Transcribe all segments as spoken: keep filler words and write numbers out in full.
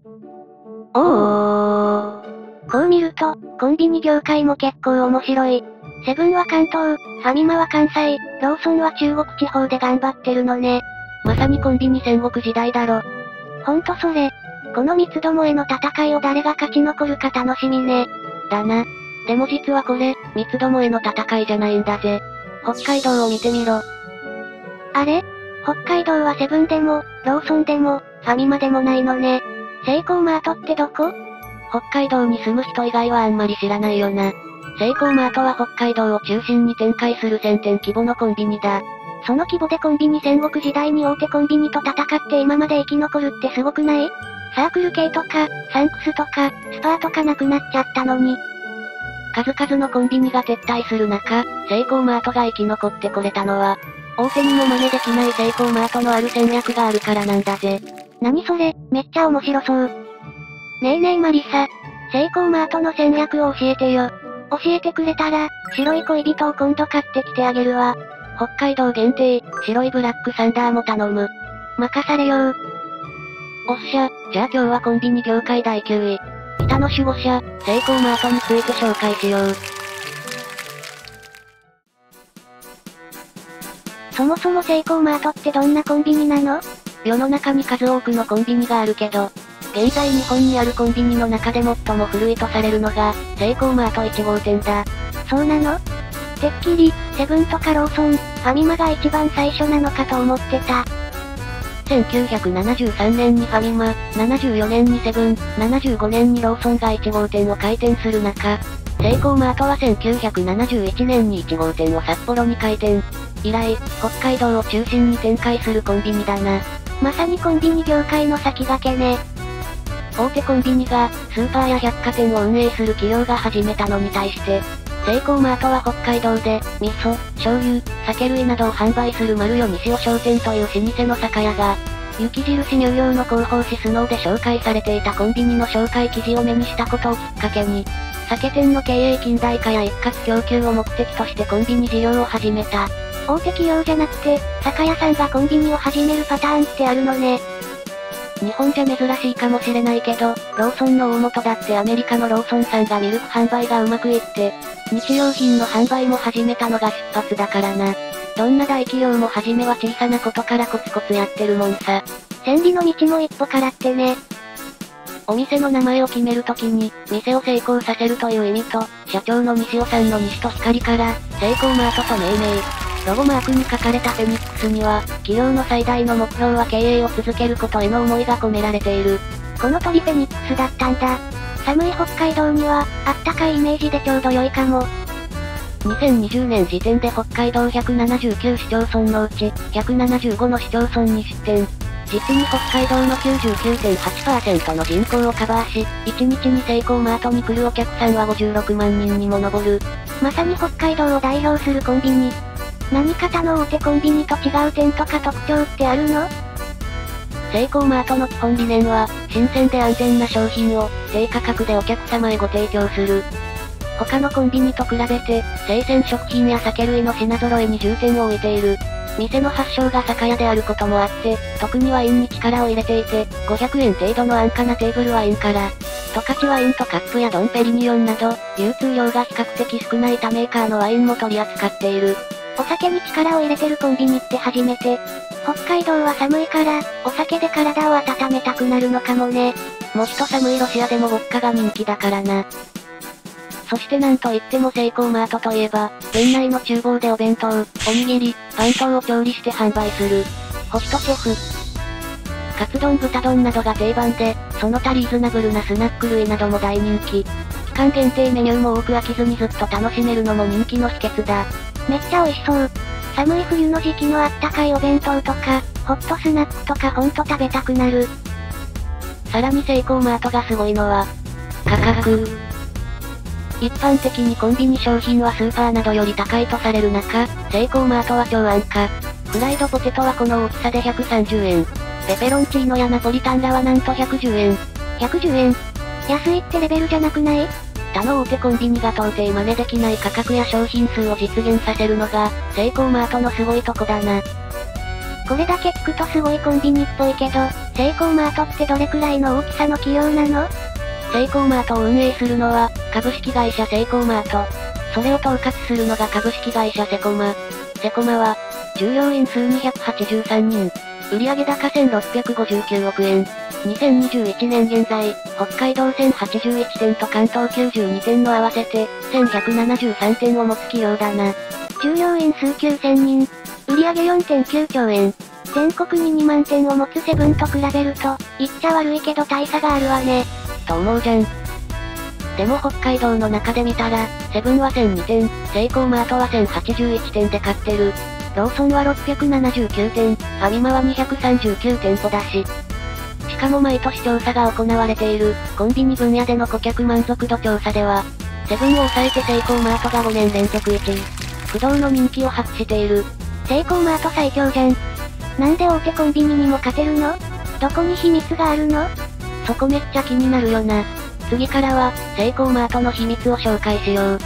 おお。こう見ると、コンビニ業界も結構面白い。セブンは関東、ファミマは関西、ローソンは中国地方で頑張ってるのね。 まさにコンビニ戦国時代だろ。 ほんとそれ。この三つどもえの戦いを誰が勝ち残るか楽しみね。 だな。でも実はこれ、三つどもえの戦いじゃないんだぜ。北海道を見てみろ。 あれ？北海道はセブンでも、ローソンでも、ファミマでもないのね。セイコーマートってどこ？ 北海道に住む人以外はあんまり知らないよな。セイコーマートは北海道を中心に展開するせんてん規模のコンビニだ。 その規模でコンビニ戦国時代に大手コンビニと戦って今まで生き残るってすごくない？サークル系とか、サンクスとか、スパーとかなくなっちゃったのに。 数々のコンビニが撤退する中、セイコーマートが生き残ってこれたのは、大手にも真似できないセイコーマートのある戦略があるからなんだぜ。 何それ、めっちゃ面白そう。ねえねえマリサ、セイコーマートの戦略を教えてよ。教えてくれたら、白い恋人を今度買ってきてあげるわ。 北海道限定、白いブラックサンダーも頼む。 任されよー。 おっしゃ、じゃあ今日はコンビニ業界だいきゅうい。北の守護者、セイコーマートについて紹介しよう。 そもそもセイコーマートってどんなコンビニなの？ 世の中に数多くのコンビニがあるけど、現在日本にあるコンビニの中で最も古いとされるのが、セイコーマートいち号店だ。 そうなの？てっきり、セブンとかローソン、ファミマが一番最初なのかと思ってた。 せんきゅうひゃくななじゅうさんねんにファミマ、ななじゅうよねんにセブン、ななじゅうごねんにローソンがいち号店を開店する中、セイコーマートはせんきゅうひゃくななじゅういちねんにいち号店を札幌に開店。以来、北海道を中心に展開するコンビニだな。 まさにコンビニ業界の先駆けね。 大手コンビニが、スーパーや百貨店を運営する企業が始めたのに対して、セイコーマートは北海道で、味噌、醤油、酒類などを販売する丸米西尾商店という老舗の酒屋が、雪印乳業の広報誌スノーで紹介されていたコンビニの紹介記事を目にしたことをきっかけに、酒店の経営近代化や一括供給を目的としてコンビニ事業を始めた。 大手企業じゃなくて、酒屋さんがコンビニを始めるパターンってあるのね。 日本じゃ珍しいかもしれないけど、ローソンの大元だってアメリカのローソンさんがミルク販売がうまくいって、日用品の販売も始めたのが出発だからな。どんな大企業も初めは小さなことからコツコツやってるもんさ。 千里の道も一歩からってね。 お店の名前を決めるときに、店を成功させるという意味と、社長の西尾さんの西と光から、セイコーマートと命名。ロゴマークに書かれたフェニックスには、企業の最大の目標は経営を続けることへの思いが込められている。 この鳥フェニックスだったんだ。寒い北海道には、あったかいイメージでちょうど良いかも。 にせんにじゅうねん時点で北海道ひゃくななじゅうきゅう市町村のうち、ひゃくななじゅうごの市町村に出店。実に北海道の きゅうじゅうきゅうてんはちパーセント の人口をカバーし、いちにちにセイコーマートに来るお客さんはごじゅうろくまんにんにも上る。 まさに北海道を代表するコンビニ。何か他の大手コンビニと違う点とか特徴ってあるの？ セイコーマートの基本理念は、新鮮で安全な商品を、低価格でお客様へご提供する。他のコンビニと比べて、生鮮食品や酒類の品揃えに重点を置いている。店の発祥が酒屋であることもあって、特にワインに力を入れていて、ごひゃくえん程度の安価なテーブルワインから、十勝ワインとカップやドンペリニオンなど、流通量が比較的少ない他メーカーのワインも取り扱っている。 お酒に力を入れてるコンビニって初めて。北海道は寒いから、お酒で体を温めたくなるのかもね。 もっと寒いロシアでもウォッカが人気だからな。そしてなんといってもセイコーマートといえば、店内の厨房でお弁当、おにぎり、パン等を調理して販売する。ホストシェフ。カツ丼豚丼などが定番で、その他リーズナブルなスナック類なども大人気。期間限定メニューも多く飽きずにずっと楽しめるのも人気の秘訣だ。 めっちゃ美味しそう。寒い冬の時期のあったかいお弁当とか、ホットスナックとかほんと食べたくなる。 さらにセイコーマートがすごいのは、価格。一般的にコンビニ商品はスーパーなどより高いとされる中、セイコーマートは超安価。フライドポテトはこの大きさでひゃくさんじゅうえん。ペペロンチーノやナポリタンらはなんとひゃくじゅうえん。 ひゃくじゅうえん。安いってレベルじゃなくない？ 他の大手コンビニが到底真似できない価格や商品数を実現させるのが、セイコーマートのすごいとこだな。 これだけ聞くとすごいコンビニっぽいけど、 セイコーマートってどれくらいの大きさの企業なの？ セイコーマートを運営するのは、株式会社セイコーマート。それを統括するのが株式会社セコマ。セコマは、従業員数にひゃくはちじゅうさんにん、売上高せんろっぴゃくごじゅうきゅうおくえん。にせんにじゅういちねん現在、北海道せんはちじゅういってんと関東きゅうじゅうにてんの合わせて、せんひゃくななじゅうさんてんを持つ企業だな。 従業員数きゅうせんにん、売上 よんてんきゅうちょうえん。全国ににまんてんを持つセブンと比べると、言っちゃ悪いけど大差があるわね。 と思うじゃん。でも北海道の中で見たら、セブンはせんにてん、セイコーマートはせんはちじゅういちてんで勝ってる。ローソンはろっぴゃくななじゅうきゅうてん、ファミマはにひゃくさんじゅうきゅうてんぽだし。しかも毎年調査が行われている、コンビニ分野での顧客満足度調査では、セブンを抑えてセイコーマートがごねん連続いちい。不動の人気を博している。 セイコーマート最強じゃん。なんで大手コンビニにも勝てるの？どこに秘密があるの？ そこめっちゃ気になるよな。次からは、セイコーマートの秘密を紹介しよう。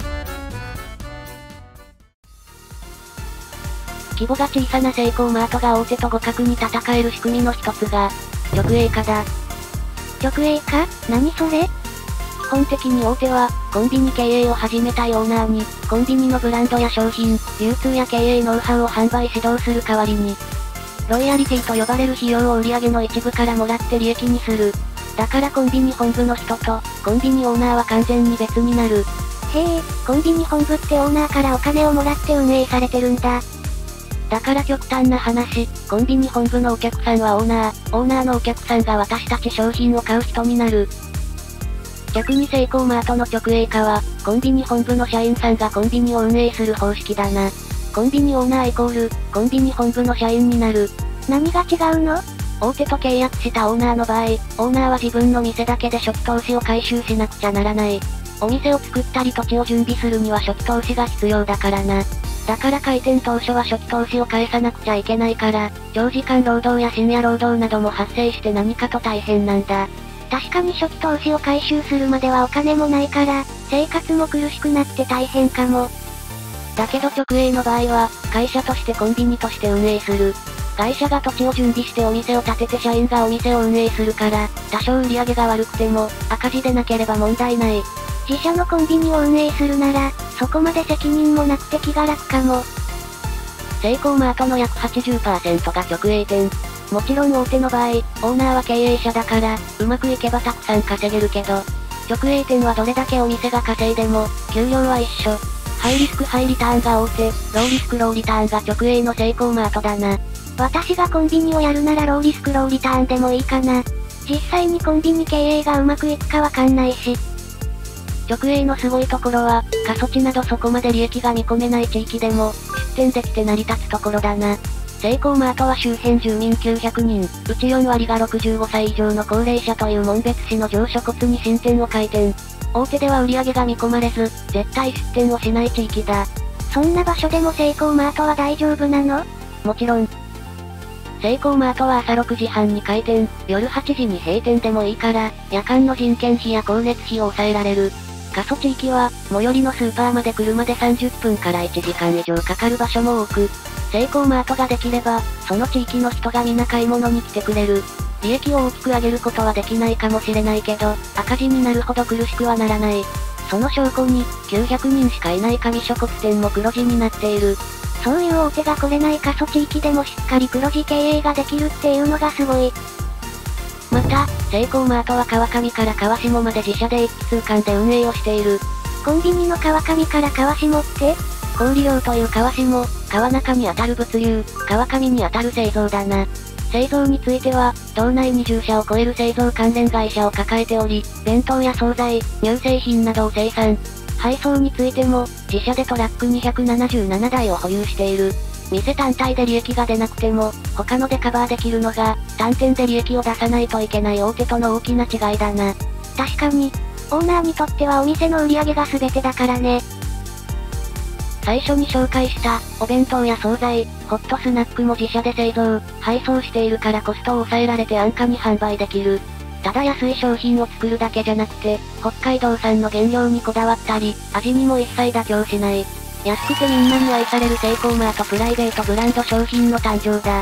規模が小さなセイコーマートが大手と互角に戦える仕組みの一つが、直営化だ。 直営化？何それ？ 基本的に大手は、コンビニ経営を始めたいオーナーに、コンビニのブランドや商品、流通や経営ノウハウを販売指導する代わりに、ロイヤリティと呼ばれる費用を売上の一部からもらって利益にする。だからコンビニ本部の人と、コンビニオーナーは完全に別になる。 へえ、コンビニ本部ってオーナーからお金をもらって運営されてるんだ。 だから極端な話、コンビニ本部のお客さんはオーナー、オーナーのお客さんが私たち商品を買う人になる。逆にセイコーマートの直営化は、コンビニ本部の社員さんがコンビニを運営する方式だな。コンビニオーナーイコール、コンビニ本部の社員になる。 何が違うの？ 大手と契約したオーナーの場合、オーナーは自分の店だけで初期投資を回収しなくちゃならない。お店を作ったり土地を準備するには初期投資が必要だからな。だから開店当初は初期投資を返さなくちゃいけないから、長時間労働や深夜労働なども発生して何かと大変なんだ。 確かに初期投資を回収するまではお金もないから、生活も苦しくなって大変かも。 だけど直営の場合は、会社としてコンビニとして運営する。会社が土地を準備してお店を建てて社員がお店を運営するから、多少売り上げが悪くても、赤字でなければ問題ない。 自社のコンビニを運営するなら、そこまで責任もなくて気が楽かも。 セイコーマートの約 はちじゅっパーセントが直営店。もちろん大手の場合、オーナーは経営者だから、うまくいけばたくさん稼げるけど、直営店はどれだけお店が稼いでも、給料は一緒。ハイリスクハイリターンが大手、ローリスクローリターンが直営のセイコーマートだな。 私がコンビニをやるならローリスクローリターンでもいいかな。実際にコンビニ経営がうまくいくかわかんないし。 直営のすごいところは、過疎地などそこまで利益が見込めない地域でも、出店できて成り立つところだな。セイコーマートは周辺住民きゅうひゃくにん、うちよんわりがろくじゅうごさい以上の高齢者という門別市の上所骨に新店を開店。大手では売り上げが見込まれず、絶対出店をしない地域だ。 そんな場所でもセイコーマートは大丈夫なの？ もちろん。セイコーマートは朝ろくじはんに開店、夜はちじに閉店でもいいから、夜間の人件費や光熱費を抑えられる。過疎地域は、最寄りのスーパーまで車でさんじゅっぷんからいちじかん以上かかる場所も多く、セイコーマートができれば、その地域の人が皆買い物に来てくれる。利益を大きく上げることはできないかもしれないけど、赤字になるほど苦しくはならない。その証拠に、きゅうひゃくにんしかいない上所骨店も黒字になっている。 そういう大手が来れない過疎地域でもしっかり黒字経営ができるっていうのがすごい。 また、セイコーマートは川上から川下まで自社で一気通貫で運営をしている。 コンビニの川上から川下って？ 小売業という川下、川中にあたる物流、川上にあたる製造だな。製造については、道内にじゅっしゃを超える製造関連会社を抱えており、弁当や惣菜、乳製品などを生産。配送についても、自社でトラックにひゃくななじゅうななだいを保有している。店単体で利益が出なくても、他のでカバーできるのが、単店で利益を出さないといけない大手との大きな違いだな。 確かに、オーナーにとってはお店の売り上げが全てだからね。 最初に紹介した、お弁当や惣菜、ホットスナックも自社で製造、配送しているからコストを抑えられて安価に販売できる。ただ安い商品を作るだけじゃなくて、北海道産の原料にこだわったり、味にも一切妥協しない。安くてみんなに愛されるセイコーマートプライベートブランド商品の誕生だ。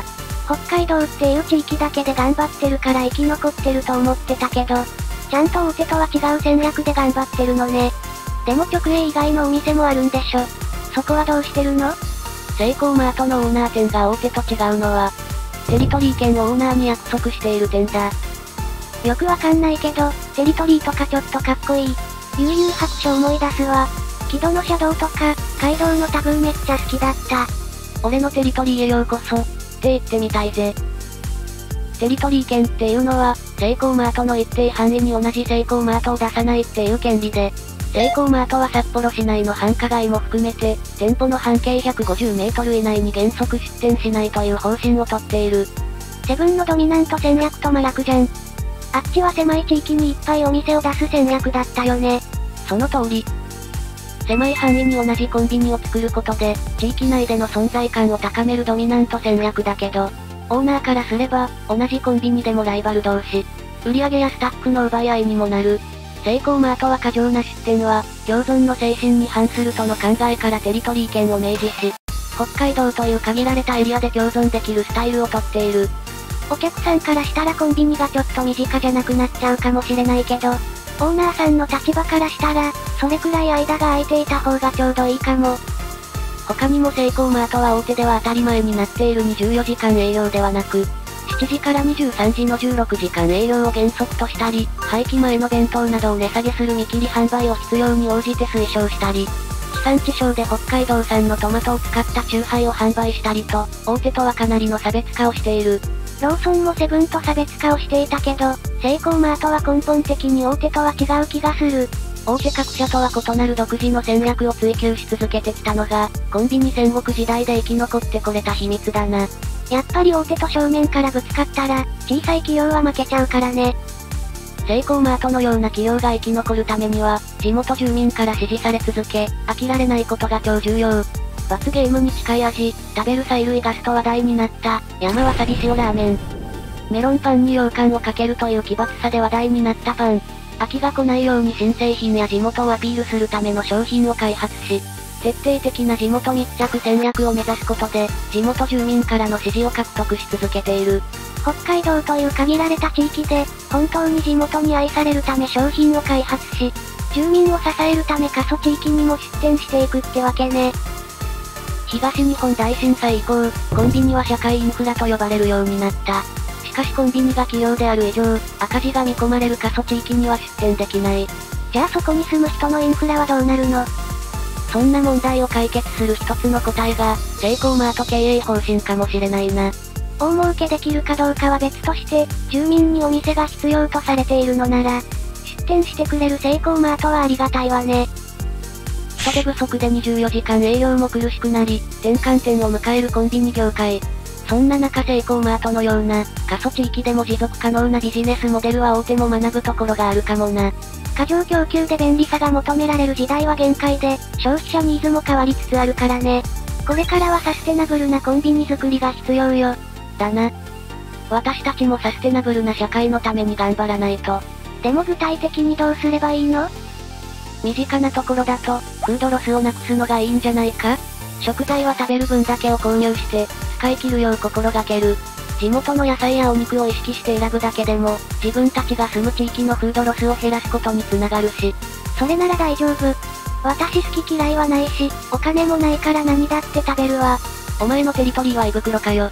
北海道っていう地域だけで頑張ってるから生き残ってると思ってたけど、ちゃんと大手とは違う戦略で頑張ってるのね。でも直営以外のお店もあるんでしょ。そこはどうしてるの？ セイコーマートのオーナー店が大手と違うのは、テリトリー券をオーナーに約束している点だ。 よくわかんないけど、テリトリーとかちょっとかっこいい。悠々白書思い出すわ。木戸の車道とか、街道のタグめっちゃ好きだった。 俺のテリトリーへようこそ、って言ってみたいぜ。テリトリー券っていうのは、セイコーマートの一定範囲に同じセイコーマートを出さないっていう権利で、セイコーマートは札幌市内の繁華街も含めて、店舗の半径ひゃくごじゅうメートル以内に原則出店しないという方針をとっている。 セブンのドミナント戦略と真逆じゃん。あっちは狭い地域にいっぱいお店を出す戦略だったよね。 その通り。狭い範囲に同じコンビニを作ることで、地域内での存在感を高めるドミナント戦略だけど、オーナーからすれば、同じコンビニでもライバル同士。売上やスタッフの奪い合いにもなる。セイコーマートは過剰な出店は、共存の精神に反するとの考えからテリトリー券を明示し、北海道という限られたエリアで共存できるスタイルをとっている。 お客さんからしたらコンビニがちょっと身近じゃなくなっちゃうかもしれないけど、オーナーさんの立場からしたら、それくらい間が空いていた方がちょうどいいかも。 他にもセイコーマートは大手では当たり前になっているにじゅうよじかん営業ではなく、しちじからにじゅうさんじのじゅうろくじかん営業を原則としたり、廃棄前の弁当などを値下げする見切り販売を必要に応じて推奨したり、地産地消で北海道産のトマトを使ったチューハイを販売したりと、大手とはかなりの差別化をしている。 ローソンもセブンと差別化をしていたけど、セイコーマートは根本的に大手とは違う気がする。 大手各社とは異なる独自の戦略を追求し続けてきたのが、コンビニ戦国時代で生き残ってこれた秘密だな。 やっぱり大手と正面からぶつかったら、小さい企業は負けちゃうからね。 セイコーマートのような企業が生き残るためには、地元住民から支持され続け、飽きられないことが超重要。罰ゲームに近い味、食べる催涙ガスと話題になった、山わさび塩ラーメン。メロンパンに羊羹をかけるという奇抜さで話題になったパン。飽きが来ないように新製品や地元をアピールするための商品を開発し、徹底的な地元密着戦略を目指すことで、地元住民からの支持を獲得し続けている。 北海道という限られた地域で、本当に地元に愛されるため商品を開発し、住民を支えるため過疎地域にも出店していくってわけね。 東日本大震災以降、コンビニは社会インフラと呼ばれるようになった。しかしコンビニが企業である以上、赤字が見込まれる過疎地域には出店できない。 じゃあそこに住む人のインフラはどうなるの？ そんな問題を解決する一つの答えが、セイコーマート経営方針かもしれないな。 大儲けできるかどうかは別として、住民にお店が必要とされているのなら、出店してくれるセイコーマートはありがたいわね。 人手不足でにじゅうよじかん営業も苦しくなり、転換点を迎えるコンビニ業界。そんな中セイコーマートのような、過疎地域でも持続可能なビジネスモデルは大手も学ぶところがあるかもな。 過剰供給で便利さが求められる時代は限界で、消費者ニーズも変わりつつあるからね。これからはサステナブルなコンビニ作りが必要よ。 だな。私たちもサステナブルな社会のために頑張らないと。 でも具体的にどうすればいいの？ 身近なところだと、フードロスをなくすのがいいんじゃないか？食材は食べる分だけを購入して、使い切るよう心がける。地元の野菜やお肉を意識して選ぶだけでも、自分たちが住む地域のフードロスを減らすことにつながるし。 それなら大丈夫。私好き嫌いはないし、お金もないから何だって食べるわ。 お前のテリトリーは胃袋かよ。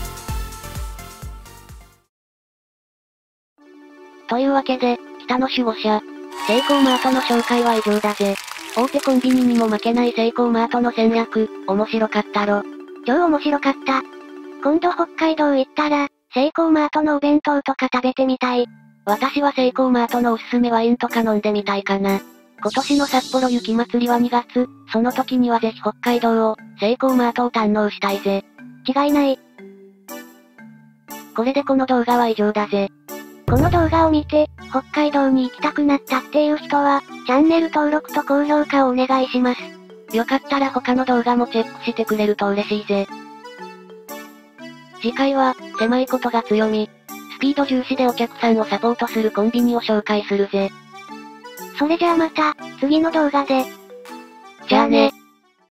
というわけで、北の守護者、セイコーマートの紹介は以上だぜ。大手コンビニにも負けないセイコーマートの戦略、面白かったろ。 超面白かった。今度北海道行ったら、セイコーマートのお弁当とか食べてみたい。 私はセイコーマートのおすすめワインとか飲んでみたいかな。今年の札幌雪まつりはにがつ、その時にはぜひ北海道を、セイコーマートを堪能したいぜ。 違いない。 これでこの動画は以上だぜ。 この動画を見て、北海道に行きたくなったっていう人は、チャンネル登録と高評価をお願いします。 よかったら他の動画もチェックしてくれると嬉しいぜ。次回は、狭いことが強み。スピード重視でお客さんをサポートするコンビニを紹介するぜ。 それじゃあまた、次の動画で。 じゃあね。